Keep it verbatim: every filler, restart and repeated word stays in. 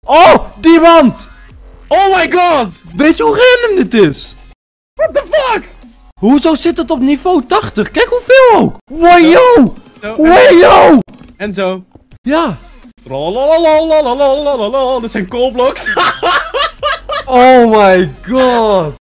Oh, diamant! Oh my god! Weet je hoe random dit is? What the fuck? Hoezo zit het op niveau tachtig? Kijk hoeveel ook! Wajo! Zo, Wajo! En zo. Ja. Rolololololololololol. Dit zijn coalblocks. Oh my god!